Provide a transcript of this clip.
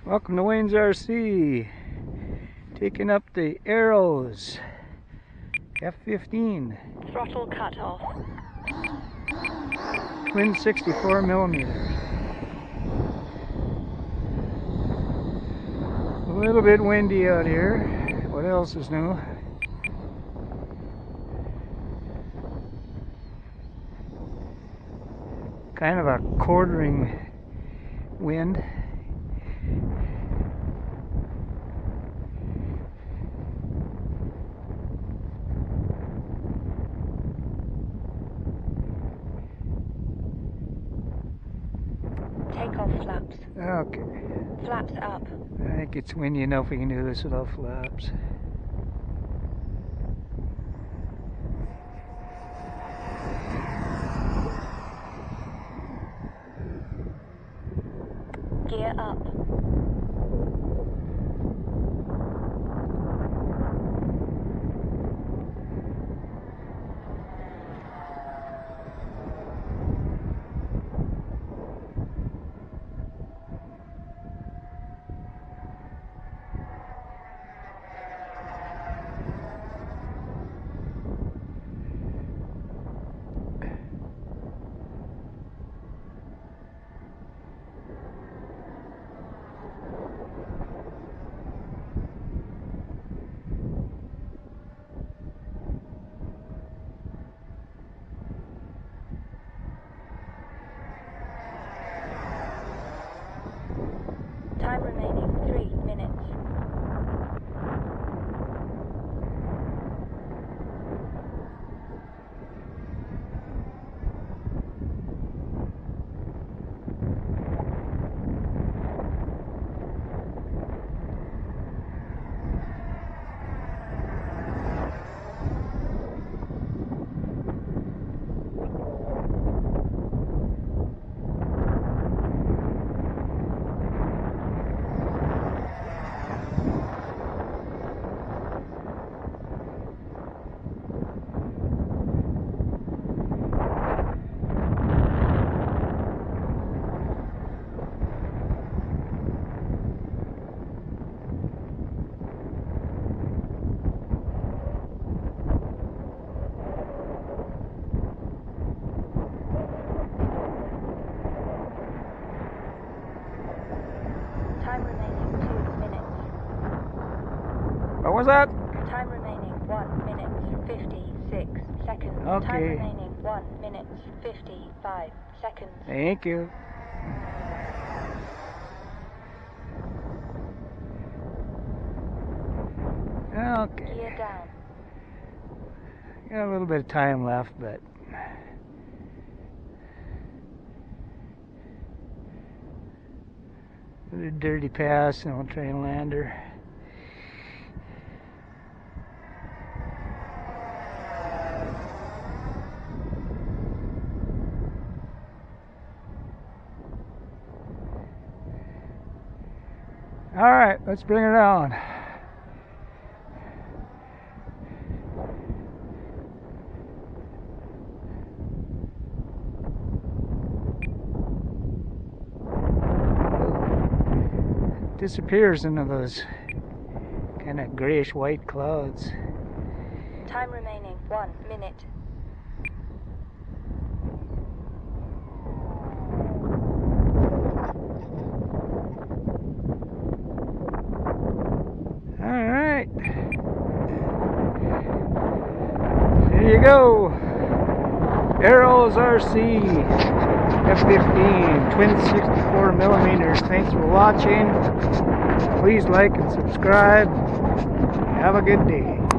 Welcome to Wayne's RC. Taking up the Arrows F15. Throttle cut off. Twin 64mm. A little bit windy out here. What else is new? Kind of a quartering wind. Takeoff flaps. Okay. Flaps up. I think it's windy enough we can do this without flaps. Gear up. Time remaining 3 minutes. Time remaining 2 minutes. What was that? Time remaining 1 minute 56 seconds. Okay. Time remaining 1 minute 55 seconds. Thank you. Okay. Gear down. Got a little bit of time left, but a dirty pass and we'll try and land her. Alright, let's bring her down. Disappears into those kind of grayish white clouds. Time remaining 1 minute. Alright. There you go. Arrows RC F15 twin 64mm. Thanks for watching. Please like and subscribe. Have a good day.